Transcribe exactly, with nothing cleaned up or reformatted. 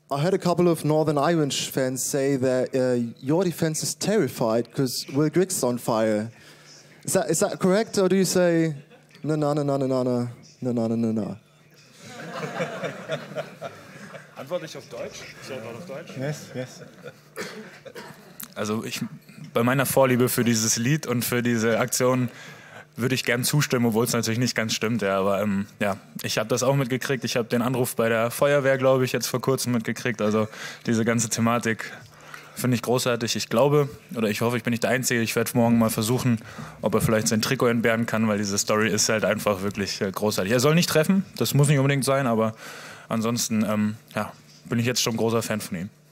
I heard a couple of Northern Irish fans say that uh, your defense is terrified because Will Griggs is on fire. Is that is that correct, or do you say na na na na na na na na na na na? Antworte ich auf Deutsch? Ich antworte auf Deutsch. Yes, yes. Also ich, bei meiner Vorliebe für dieses Lied und für diese Aktion würde ich gern zustimmen, obwohl es natürlich nicht ganz stimmt. Ja, aber ähm, ja, ich habe das auch mitgekriegt. Ich habe den Anruf bei der Feuerwehr, glaube ich, jetzt vor kurzem mitgekriegt. Also diese ganze Thematik finde ich großartig. Ich glaube, oder ich hoffe, ich bin nicht der Einzige. Ich werde morgen mal versuchen, ob er vielleicht sein Trikot entbehren kann, weil diese Story ist halt einfach wirklich äh, großartig. Er soll nicht treffen, das muss nicht unbedingt sein, aber ansonsten ähm, ja, bin ich jetzt schon großer Fan von ihm.